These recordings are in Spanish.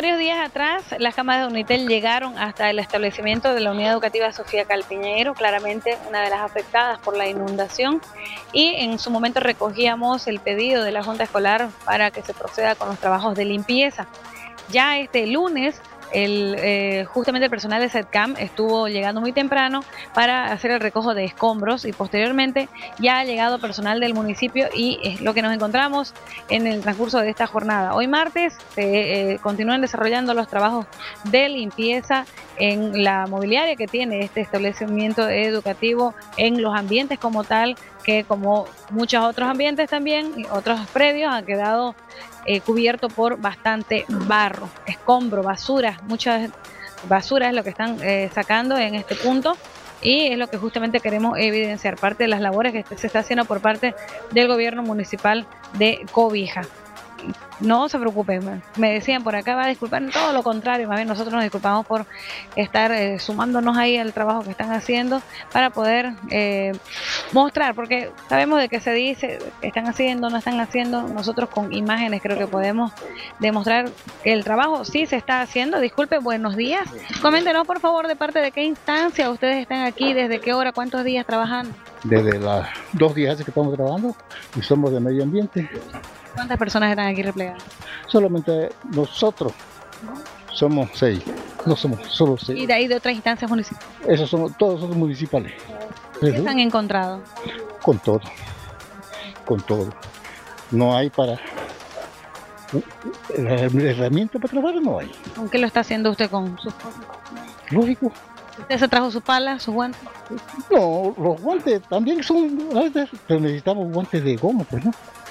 Varios días atrás, las cámaras de Unitel llegaron hasta el establecimiento de la Unidad Educativa Sofía Calpiñeiro, claramente una de las afectadas por la inundación, y en su momento recogíamos el pedido de la Junta Escolar para que se proceda con los trabajos de limpieza. Ya este lunes, justamente el personal de SETCAM estuvo llegando muy temprano para hacer el recojo de escombros y posteriormente ya ha llegado personal del municipio y es lo que nos encontramos en el transcurso de esta jornada. Hoy martes se continúan desarrollando los trabajos de limpieza en la mobiliaria que tiene este establecimiento educativo, en los ambientes como tal, que como muchos otros ambientes también y otros predios han quedado cubierto por bastante barro, escombro, basura, muchas basuras es lo que están sacando en este punto y es lo que justamente queremos evidenciar, parte de las labores que se está haciendo por parte del gobierno municipal de Cobija. No se preocupen, me decían por acá, va a disculpar, todo lo contrario, más bien nosotros nos disculpamos por estar sumándonos ahí al trabajo que están haciendo para poder mostrar, porque sabemos de qué se dice, que están haciendo, no están haciendo, nosotros con imágenes creo que podemos demostrar que el trabajo sí se está haciendo. Disculpe, buenos días, coméntenos por favor de parte de qué instancia ustedes están aquí, desde qué hora, cuántos días trabajando. Desde las 2 días que estamos trabajando y somos de medio ambiente. ¿Cuántas personas están aquí replegadas? Solamente nosotros somos 6, no somos solo 6. ¿Y de ahí de otras instancias municipales? Esos somos todos municipales. ¿Qué han encontrado? Con todo, con todo. No hay para la herramienta para trabajar, no hay. ¿Con qué lo está haciendo usted con sus cosas? Lógico. ¿Usted se trajo sus palas, sus guantes? No, los guantes también son, pero necesitamos guantes de goma, pues no.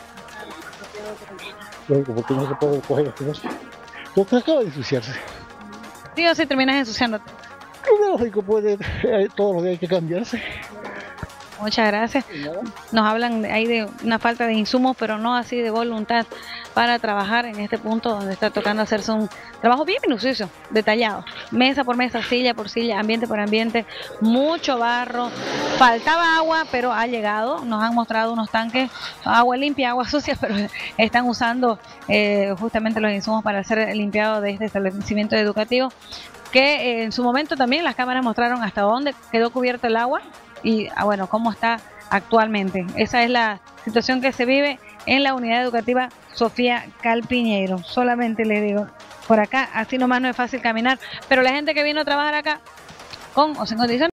Lógico, porque no se puede coger las cosas. Porque acaba de ensuciarse. Sí o sí terminas ensuciándote. Lógico, puede, todos los días hay que cambiarse. Muchas gracias. Nos hablan ahí de una falta de insumos, pero no así de voluntad para trabajar en este punto donde está tocando hacerse un trabajo bien minucioso, detallado. Mesa por mesa, silla por silla, ambiente por ambiente, mucho barro. Faltaba agua, pero ha llegado. Nos han mostrado unos tanques, agua limpia, agua sucia, pero están usando justamente los insumos para hacer el limpiado de este establecimiento educativo, que en su momento también las cámaras mostraron hasta dónde quedó cubierto el agua y bueno, cómo está actualmente. Esa es la situación que se vive en la unidad educativa Sofía Calpiñeiro. Solamente le digo, por acá, así nomás no es fácil caminar, pero la gente que vino a trabajar acá, con o sin condiciones,